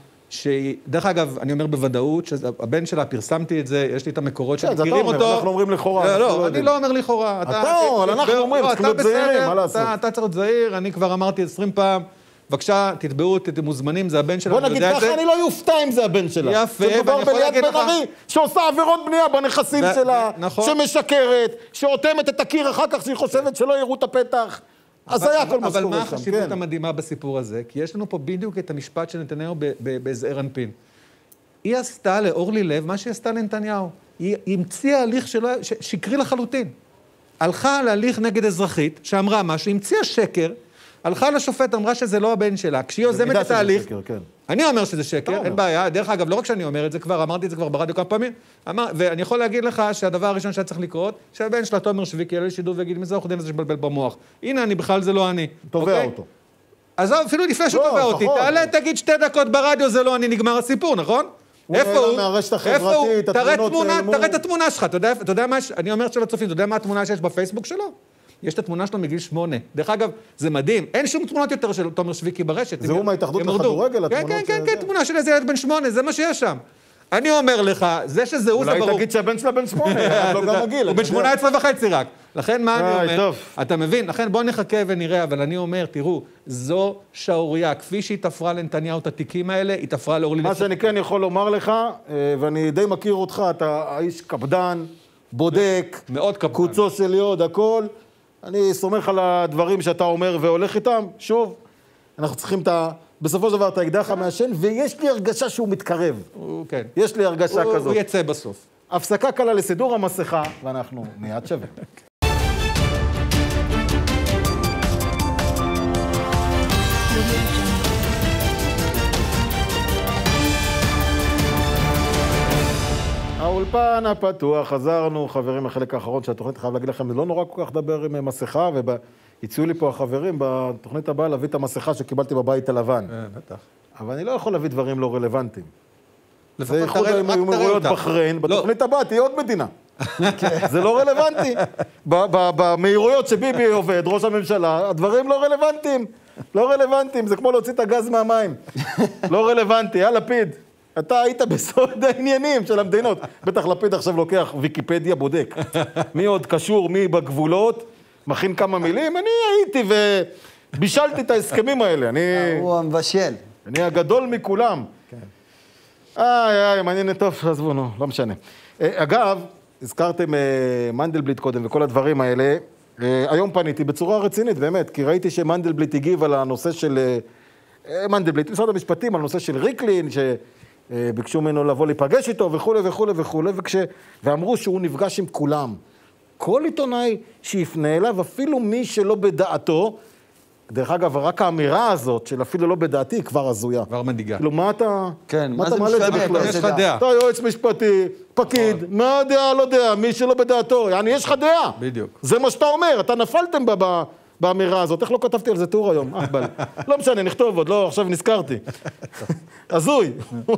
דרך אגב, אני אומר בוודאות, שהבן שלה, פרסמתי את זה, יש לי את המקורות שמכירים אותו. אנחנו אומרים לכאורה. לא, אני לא אומר לכאורה. אבל אנחנו אומרים, צריך להיות זהירים, מה לעשות? אתה צריך להיות זהיר, אני כבר אמרתי 20 פעם, בבקשה, תתבעו, אתם מוזמנים, זה הבן שלה. בוא נגיד ככה, אני לא יופתע אם זה הבן שלה. יפה, זה מדובר בליאת בן ארי, שעושה עבירות בנייה בנכסים שלה, שמשקרת, שאוטמת את הקיר אחר כך שהיא חושבת שלא יראו את הפתח. אז היה כל מה שקורה שם, אבל מה החשיבות המדהימה בסיפור הזה? כי יש לנו פה בדיוק את המשפט של נתניהו בזעיר אנפין. היא עשתה לאורלי לב מה שהיא עשתה לנתניהו. היא המציאה הליך שקרי לחלוטין. הלכה להליך נגד אזרחית, שאמרה משהו, המציאה שקר, הלכה לשופט, אמרה שזה לא הבן שלה. כשהיא יוזמת את ההליך, אני אומר שזה שקר, אין בעיה. דרך אגב, לא רק שאני אומר את זה כבר, אמרתי את זה כבר ברדיו כמה פעמים, ואני יכול להגיד לך שהדבר הראשון שהיה צריך לקרות, שהבן שלה, תומר שוויקי, יעלה לשידור ויגיד, מי זה עורך דין הזה שבלבל במוח? הנה, בכלל זה לא אני. תובע אותו. אז אפילו לפני שהוא תובע אותי, תעלה, תגיד 2 דקות ברדיו, זה לא אני, נגמר הסיפור, נכון? איפה הוא? איפה הוא? תראה את התמונה שלך, אתה יודע מה, אני אומר של הצופים, אתה יודע מה התמונה שיש בפייסבוק שלו? יש את התמונה שלו מגיל 8. דרך אגב, זה מדהים. אין שום תמונות יותר של תומר שוויקי ברשת. זה הוא מההתאחדות לכדורגל, התמונות כן, תמונה של איזה ילד בן 8, זה מה שיש שם. אני אומר לך, זה שזה הוא, זה ברור. אולי תגיד שהבן שלה בן 8, לא גם מגיל. הוא בן 18 וחצי רק. לכן מה אני אומר? אתה מבין? לכן בוא נחכה ונראה, אבל אני אומר, תראו, זו שעוריה. כפי שהיא תפרה לנתניהו את התיקים האלה, היא תפרה לאורלי. מה שאני כן יכול לומר לך, ואני די מכיר אותך, אתה האיש קפדן, בודק, מאוד קפדן. קוצו של יוד, הכל. אני סומך על הדברים שאתה אומר והולך איתם. שוב, אנחנו צריכים את בסופו של דבר אתה אקדח המעשן, ויש לי הרגשה שהוא מתקרב. כן. יש לי הרגשה כזאת. הוא יצא בסוף. הפסקה קלה לסידור המסכה, ואנחנו מיד שווה. האולפן הפתוח, חזרנו, חברים, החלק האחרון של התוכנית, חייב להגיד לכם, זה לא נורא כל כך לדבר עם מסכה, והציעו לי פה החברים בתוכנית הבאה להביא את המסכה שקיבלתי בבית הלבן. בטח. אבל אני לא יכול להביא דברים לא רלוונטיים. זה לפחות איחוד רק תראה האמירויות אותה. בחריין, בתוכנית הבאה תהיה עוד מדינה. זה לא רלוונטי. במהירויות שביבי עובד, ראש הממשלה, הדברים לא רלוונטיים. לא רלוונטיים, זה כמו להוציא את הגז מהמים. לא רלוונטי, לפיד. אתה היית בסוד העניינים של המדינות. בטח לפיד עכשיו לוקח ויקיפדיה, בודק. מי עוד קשור, מי בגבולות, מכין כמה מילים. אני הייתי ובישלתי את ההסכמים האלה. הוא המבשל. אני הגדול מכולם. מעניין, טוב, עזבו, נו, לא משנה. אגב, הזכרתם מנדלבליט קודם וכל הדברים האלה. היום פניתי בצורה רצינית, באמת, כי ראיתי שמנדלבליט הגיב על הנושא של... מנדלבליט, משרד המשפטים, על הנושא של ריקלין, שביקשו ממנו לבוא להיפגש איתו וכו' וכו' וכו', ואמרו שהוא נפגש עם כולם. כל עיתונאי שיפנה אליו, אפילו מי שלא בדעתו, דרך אגב, רק האמירה הזאת של אפילו לא בדעתי היא כבר הזויה. כבר מדאיגה. כאילו, מה אתה... כן, מה זה משנה? יש לך דעה. אתה יועץ משפטי, פקיד, מה הדעה, לא יודע, מי שלא בדעתו, יעני, יש לך דעה. בדיוק. זה מה שאתה אומר, אתה נפלתם באמירה הזאת. איך לא כתבתי על זה טור היום? לא משנה, נכתוב עוד, לא, עכשיו נזכרתי. הזוי.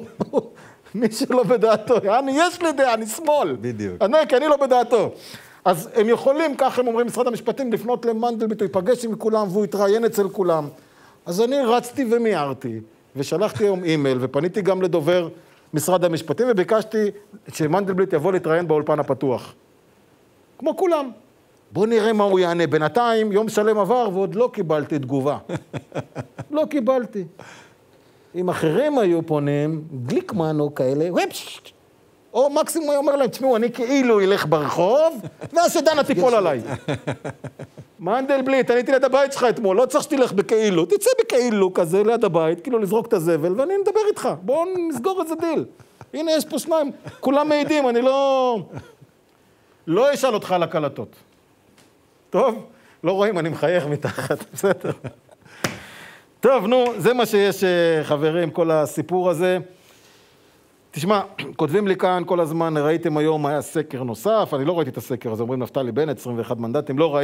מי שלא בדעתו, יעני, יש לי דעה, אני שמאל. בדיוק. כי אני לא בדעתו. אז הם יכולים, כך הם אומרים משרד המשפטים, לפנות למנדלבליט, הוא ייפגש עם כולם והוא יתראיין אצל כולם. אז אני רצתי ומיירתי, ושלחתי היום אימייל, ופניתי גם לדובר משרד המשפטים, וביקשתי שמנדלבליט יבוא להתראיין באולפן הפתוח. כמו כולם. בואו נראה מה הוא יענה. בינתיים, יום שלם עבר, ועוד לא קיבלתי תגובה. לא קיבלתי. אם אחרים היו פונים, גליקמן או כאלה, או מקסימום הוא אומר להם, תשמעו, אני כאילו ילך ברחוב, ואז שדנה תיפול עליי. מנדלבליט, אני הייתי ליד הבית שלך אתמול, לא צריך שתלך בכאילו, תצא בכאילו כזה ליד הבית, כאילו לזרוק את הזבל, ואני נדבר איתך, בואו נסגור איזה דיל. הנה, יש פה שניים, כולם מעידים, אני לא אשאל אותך על הקלטות. טוב? לא רואים, אני מחייך מתחת, בסדר. טוב, נו, זה מה שיש, חברים, כל הסיפור הזה. תשמע, כותבים לי כאן כל הזמן, ראיתם היום, היה סקר נוסף, אני לא ראיתי את הסקר הזה, אומרים נפתלי בנט, 21 מנדטים, לא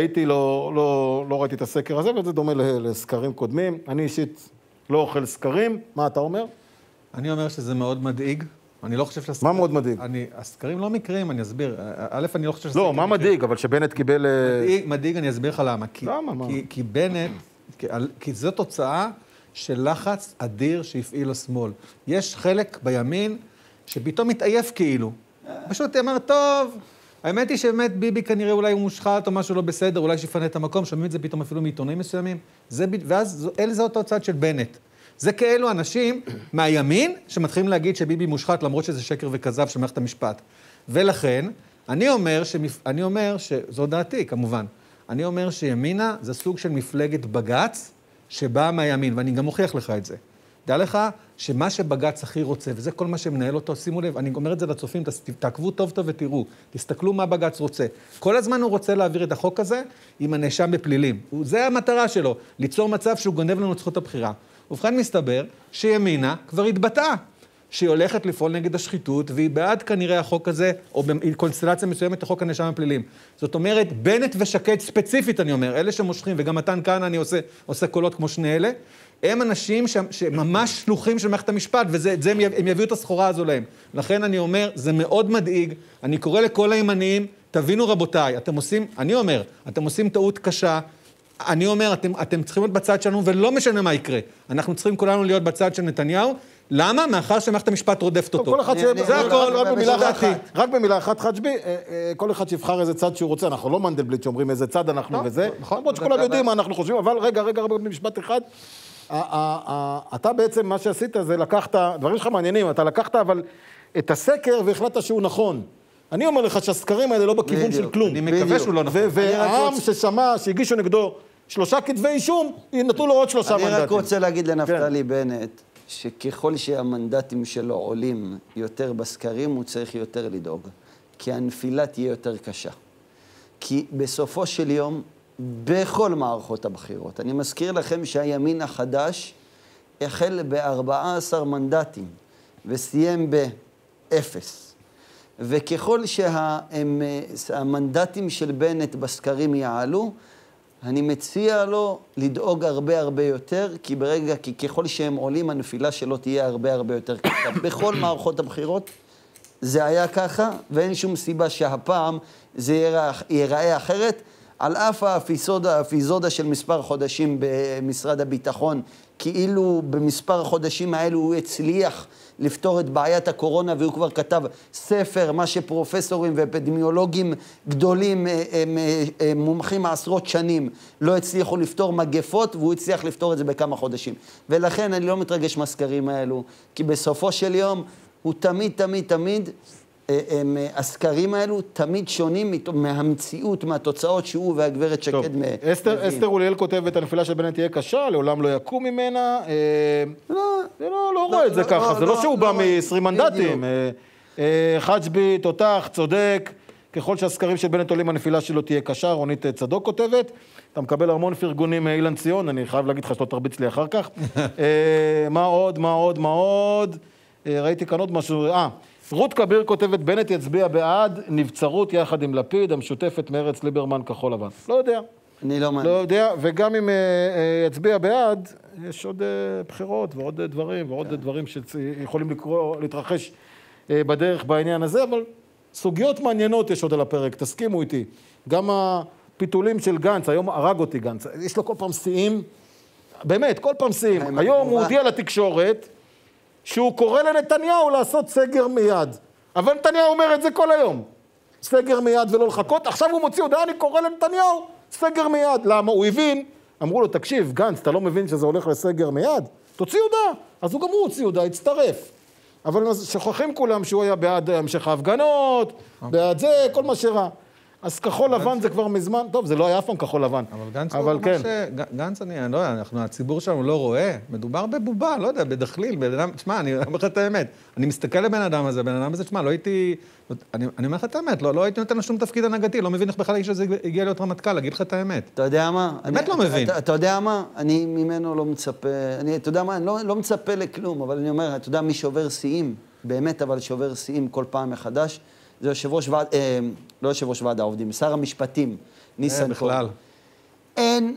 ראיתי את הסקר הזה, וזה דומה לסקרים קודמים. אני אישית לא אוכל סקרים, מה אתה אומר? אני אומר שזה מאוד מדאיג. אני לא חושב שהסקרים... מה מאוד מדאיג? הסקרים לא מקרים, אני אסביר. א', אני לא חושב שהסקרים... לא, מה מדאיג? אבל שבנט קיבל... מדאיג, אני אסביר לך למה. למה? כי בנט, כי זו תוצאה של לחץ אדיר שהפעיל השמאל. יש חלק בימין שפתאום מתעייף כאילו. פשוט אמר, טוב, האמת היא שבאמת ביבי כנראה אולי הוא מושחת או משהו לא בסדר, אולי שיפנה את המקום, שומעים את זה פתאום אפילו מעיתונאים מסוימים. ואז אלה זה אותו צד של בנט. זה כאלו אנשים מהימין שמתחילים להגיד שביבי מושחת למרות שזה שקר וכזב של מערכת המשפט. ולכן, אני אומר שזו דעתי כמובן, אני אומר שימינה זה סוג של מפלגת בגץ שבאה מהימין, ואני גם מוכיח לך את זה. דע לך שמה שבגץ הכי רוצה, וזה כל מה שמנהל אותו, שימו לב, אני אומר את זה לצופים, תעקבו טוב טוב ותראו, תסתכלו מה בגץ רוצה. כל הזמן הוא רוצה להעביר את החוק הזה עם הנאשם בפלילים. זה המטרה שלו, ליצור מצב שהוא גונב לנו את זכות הבחירה. ובכן מסתבר שימינה כבר התבטאה, שהיא הולכת לפעול נגד השחיתות, והיא בעד כנראה החוק הזה, או בקונסטלציה מסוימת החוק הנאשם בפלילים. זאת אומרת, בנט ושקד ספציפית, אני אומר, אלה שמושכים, וגם מתן כאן אני עושה קולות כמו שני אלה, הם אנשים שממש שלוחים של מערכת המשפט, הם יביאו את הסחורה הזו להם. לכן אני אומר, זה מאוד מדאיג, אני קורא לכל הימניים, תבינו רבותיי, אתם עושים טעות קשה, אני אומר, אתם צריכים להיות בצד שלנו, ולא משנה מה יקרה. אנחנו צריכים כולנו להיות בצד של נתניהו, למה? מאחר שמערכת המשפט רודפת אותו. כל אחד זה הכל, רק במילה אחת חג'בי, כל אחד שיבחר איזה צד שהוא רוצה, אנחנו לא מנדלבליט שאומרים איזה צד אנחנו וזה, למרות שכולם יודעים מה אנחנו חושבים, אבל רגע, במשפט אחד, אתה בעצם מה שעשית זה לקחת, דברים שלך מעניינים, אתה לקחת אבל את הסקר והחלטת שהוא נכון. אני אומר לך שהסקרים האלה לא בכיוון של כלום. אני מקווה שהוא לא נכון. והעם ששמע, שהגישו נגדו 3 כתבי אישום, נתנו לו עוד 3 מנדטים. אני רק רוצה להגיד לנפתלי בנט, שככל שהמנדטים שלו עולים יותר בסקרים, הוא צריך יותר לדאוג. כי הנפילה תהיה יותר קשה. כי בסופו של יום, בכל מערכות הבחירות, אני מזכיר לכם שהימין החדש החל ב-14 מנדטים, וסיים ב-0. וככל שהמנדטים של בנט בסקרים יעלו, אני מציע לו לדאוג הרבה יותר, כי ככל שהם עולים, הנפילה שלו תהיה הרבה יותר קשה. בכל מערכות הבחירות זה היה ככה, ואין שום סיבה שהפעם זה ייראה אחרת. על אף האפיזודה של מספר חודשים במשרד הביטחון, כאילו במספר החודשים האלו הוא הצליח לפתור את בעיית הקורונה, והוא כבר כתב ספר, מה שפרופסורים ואפידמיולוגים גדולים, מומחים עשרות שנים, לא הצליחו לפתור מגפות, והוא הצליח לפתור את זה בכמה חודשים. ולכן אני לא מתרגש מהסקרים האלו, כי בסופו של יום הוא תמיד, הסקרים האלו תמיד שונים מהמציאות, מהתוצאות שהוא והגברת שקד מביאים. אסתר אוליאל כותבת, הנפילה של בנט תהיה קשה, לעולם לא יקום ממנה. לא רואה את זה ככה, זה לא שהוא בא מ-20 מנדטים. חג'בי, תותח, צודק, ככל שהסקרים של בנט עולים, הנפילה שלו תהיה קשה. רונית צדוק כותבת, אתה מקבל המון פרגונים מאילן ציון, אני חייב להגיד לך שלא תרביץ לי אחר כך. מה עוד? ראיתי כאן עוד משהו, רות כביר כותבת, בנט יצביע בעד נבצרות יחד עם לפיד, המשותפת מרץ ליברמן כחול לבן. לא יודע. אני לא לא יודע, וגם אם יצביע בעד, יש עוד בחירות ועוד דברים שיכולים להתרחש בדרך בעניין הזה, אבל סוגיות מעניינות יש עוד על הפרק, תסכימו איתי. גם הפיתולים של גנץ, היום הרג אותי גנץ, יש לו כל פעם שיאים, באמת, כל פעם שיאים. היום הוא הודיע לתקשורת, שהוא קורא לנתניהו לעשות סגר מיד. אבל נתניהו אומר את זה כל היום. סגר מיד ולא לחכות. עכשיו הוא מוציא הודעה, אני קורא לנתניהו, סגר מיד. למה? הוא הבין. אמרו לו, תקשיב, גנץ, אתה לא מבין שזה הולך לסגר מיד? תוציא הודעה. אז הוא גם הוא הוציא הודעה, הצטרף. אבל שוכחים כולם שהוא היה בעד המשך ההפגנות, בעד זה, כל מה שרע. אז כחול לבן זה כבר מזמן, טוב, זה לא היה אף פעם כחול לבן. אבל גנץ, אני לא יודע, הציבור שלנו לא רואה, מדובר בבובה, לא יודע, בדחליל, בן אדם, תשמע, אני אומר לך את האמת, אני מסתכל לבן אדם הזה, תשמע, לא הייתי, אני אומר לך את האמת, לא הייתי נותן לו שום תפקיד הנהגתי, לא מבין איך בכלל איש הזה הגיע להיות רמטכ"ל, להגיד לך את האמת. אתה יודע מה? באמת לא מבין. אתה יודע מה? אני ממנו לא מצפה, אתה יודע מה? אני לא מצפה לכלום, אבל אני אומר, אתה יודע מי שובר שיאים, באמת, אבל שובר שיאים כל פעם מחדש, זה לא יושב ראש ועד העובדים, שר המשפטים, ניסנקורן. אין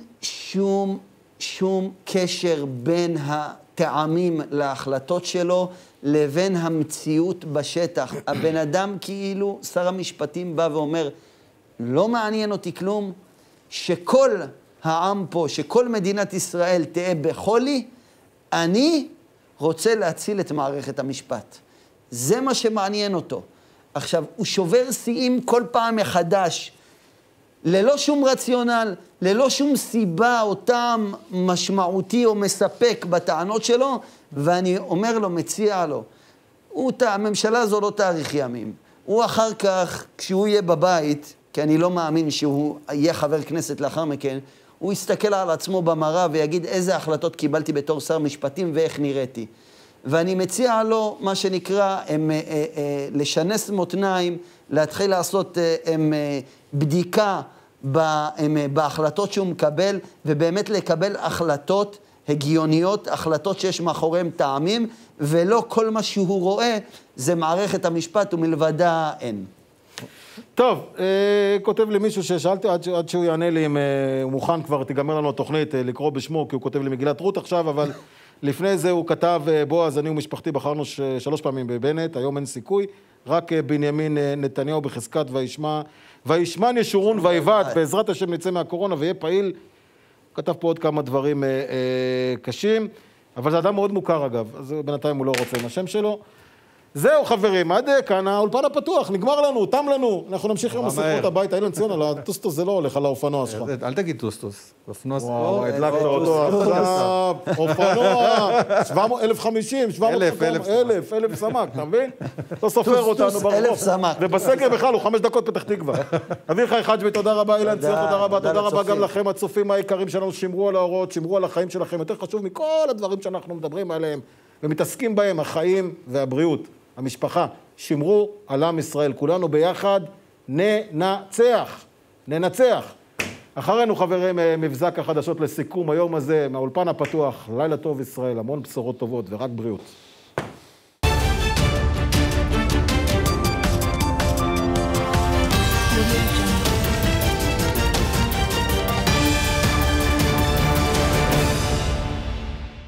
שום קשר בין הטעמים להחלטות שלו לבין המציאות בשטח. הבן אדם כאילו, שר המשפטים בא ואומר, לא מעניין אותי כלום, שכל העם פה, שכל מדינת ישראל תהיה בחולי, אני רוצה להציל את מערכת המשפט. זה מה שמעניין אותו. עכשיו, הוא שובר שיאים כל פעם מחדש, ללא שום רציונל, ללא שום סיבה אותם משמעותי או מספק בטענות שלו, ואני אומר לו, מציע לו, הממשלה הזו לא תאריך ימים. הוא אחר כך, כשהוא יהיה בבית, כי אני לא מאמין שהוא יהיה חבר כנסת לאחר מכן, הוא יסתכל על עצמו במראה ויגיד איזה החלטות קיבלתי בתור שר משפטים ואיך נראיתי. ואני מציע לו, מה שנקרא, לשנס מותניים, להתחיל לעשות בדיקה בהחלטות שהוא מקבל, ובאמת לקבל החלטות הגיוניות, החלטות שיש מאחוריהם טעמים, ולא כל מה שהוא רואה זה מערכת המשפט ומלבדה אין. טוב, כותב לי מישהו ששאלתי עד שהוא יענה לי אם הוא מוכן כבר, תיגמר לנו התוכנית לקרוא בשמו, כי הוא כותב לי מגילת רות עכשיו, אבל לפני זה הוא כתב, בועז, אני ומשפחתי בחרנו 3 פעמים בבנט, היום אין סיכוי, רק בנימין נתניהו בחזקת וישמן ישורון ויבעט, בעזרת השם נצא מהקורונה ויהיה פעיל. כתב פה עוד כמה דברים קשים, אבל זה אדם מאוד מוכר אגב, אז בינתיים הוא לא רוצה עם השם שלו. זהו חברים, עד כאן האולפן הפתוח, נגמר לנו, תם לנו. אנחנו נמשיך עם מסכות הביתה. אילן ציון, על הטוסטוס זה לא הולך, על האופנוע שלך. אל תגיד טוסטוס. אופנוע... וואו, הדלקת אותו עכשיו. אופנוע, 1,050, 1,000 סמ"ק, אתה מבין? לא סופר אותנו ברחוב. 1,000 סמ"ק. ובסקר בכלל הוא 5 דקות פתח תקווה. אביחי חג'בי, תודה רבה, אילן ציון, תודה רבה גם לכם, הצופים היקרים שלנו, שמרו על ההוראות, שמרו על החיים שלכם, יותר חשוב מכל הדברים שאנחנו מדברים עליהם ומתעסקים בהם, החיים והבריאות, המשפחה. שמרו על עם ישראל, כולנו ביחד ננצח. אחרינו חברים, מבזק החדשות לסיכום היום הזה, מהאולפן הפתוח. לילה טוב ישראל, המון בשורות טובות ורק בריאות.